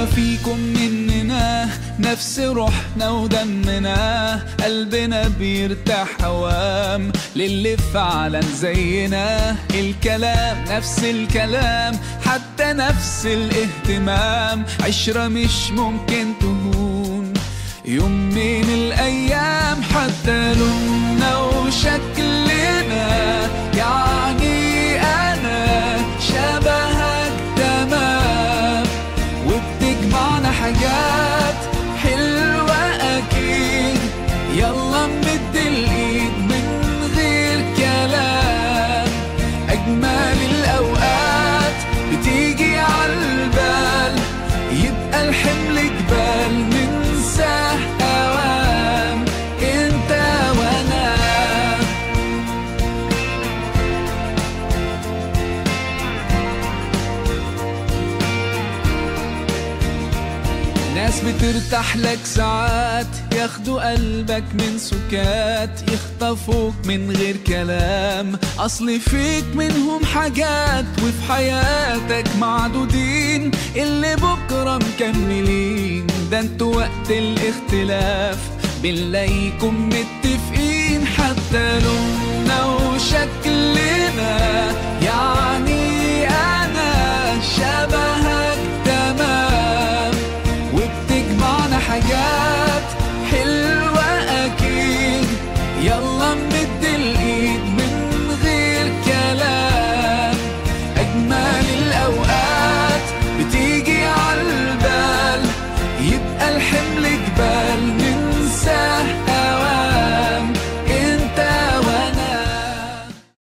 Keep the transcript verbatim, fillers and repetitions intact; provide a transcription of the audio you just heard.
فيكم مننا نفس روحنا ودمنا، قلبنا بيرتاح هوام للي فعلا زينا. الكلام نفس الكلام، حتى نفس الاهتمام، عشرة مش ممكن تهون يوم من الأيام. حتى لوننا وشكلنا، يعني أنا شبهك تمام، وبتجمعنا حاجات حلوة أكيد. يلا نمد الإيد من غير كلام، أجمل الأوقات بتيجي عالبال، يبقى الحمل جبال ننساه أوام انت وانا. ناس بترتاح لك ساعات، ياخدوا قلبك من سكات، يخطفوك من غير كلام، اصل فيك منهم حاجات وفي حياتك معدودين، اللي بكرة مكملين. ده انتوا وقت الاختلاف بنلاقيكم متفقين. حتى لوننا وشكلنا، يعني انا شبهك تمام، وبتجمعنا حاجات